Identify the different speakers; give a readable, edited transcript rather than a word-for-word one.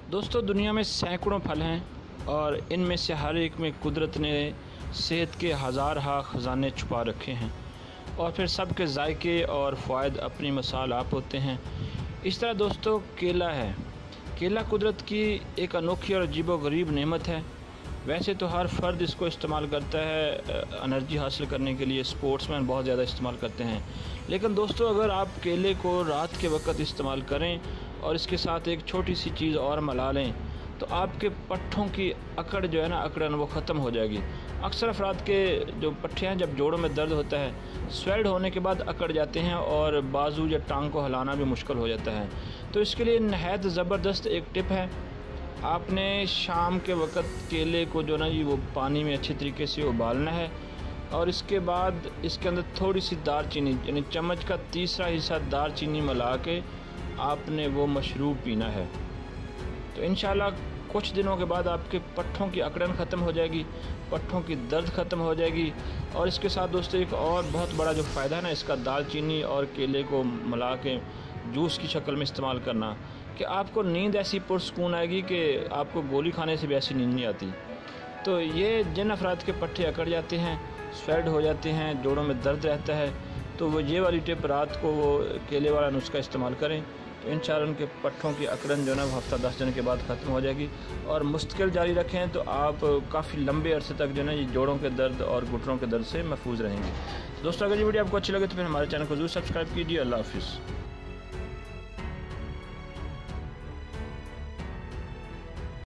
Speaker 1: दोस्तों, दुनिया में सैकड़ों फल हैं और इनमें से हर एक में कुदरत ने सेहत के हज़ार हा ख़जाने छुपा रखे हैं और फिर सब के जायके और फ़वाइद अपनी मिसाल आप होते हैं। इस तरह दोस्तों केला है। केला कुदरत की एक अनोखी और अजीबो-गरीब नेमत है। वैसे तो हर फ़र्द इसको इस्तेमाल करता है एनर्जी हासिल करने के लिए, स्पोर्ट्समैन बहुत ज़्यादा इस्तेमाल करते हैं। लेकिन दोस्तों अगर आप केले को रात के वक्त इस्तेमाल करें और इसके साथ एक छोटी सी चीज़ और मिला लें तो आपके पट्ठों की अकड़ जो है ना, अकड़न वो ख़त्म हो जाएगी। अक्सर अफराद के जो पट्ठे हैं, जब जोड़ों में दर्द होता है, स्वेल्ड होने के बाद अकड़ जाते हैं और बाजू या टांग को हिलाना भी मुश्किल हो जाता है। तो इसके लिए नहायत ज़बरदस्त एक टिप है। आपने शाम के वक्त केले को जो ना जी वो पानी में अच्छे तरीके से उबालना है और इसके बाद इसके अंदर थोड़ी सी दालचीनी यानी चम्मच का तीसरा हिस्सा दालचीनी मिला के आपने वो मशरूब पीना है। तो इंशाल्लाह कुछ दिनों के बाद आपके पट्ठों की अकड़न ख़त्म हो जाएगी, पट्ठों की दर्द ख़त्म हो जाएगी। और इसके साथ दोस्तों एक और बहुत बड़ा जो फ़ायदा है ना इसका, दालचीनी और केले को मिला के जूस की शक्ल में इस्तेमाल करना, कि आपको नींद ऐसी पुरसकून आएगी कि आपको गोली खाने से भी ऐसी नींद नहीं आती। तो ये जिन अफराद के पट्ठे अकड़ जाते हैं, स्वेल्ड हो जाते हैं, जोड़ों में दर्द रहता है, तो वो ये वाली टिप रात को वो केले वाला नुस्खा इस्तेमाल करें तो इंशाअल्लाह उनके पट्ठों की अकड़न जो है ना हफ्ता 10 दिन के बाद ख़त्म हो जाएगी। और मुस्तकिल जारी रखें तो आप काफ़ी लंबे अरसे तक जो है ना ये जोड़ों के दर्द और घुटनों के दर्द से महफूज रहेंगे। दोस्तों अगर ये वीडियो आपको अच्छी लगे तो फिर हमारे चैनल को ज़रूर सब्सक्राइब कीजिए। अल्लाह हाफ़िज़।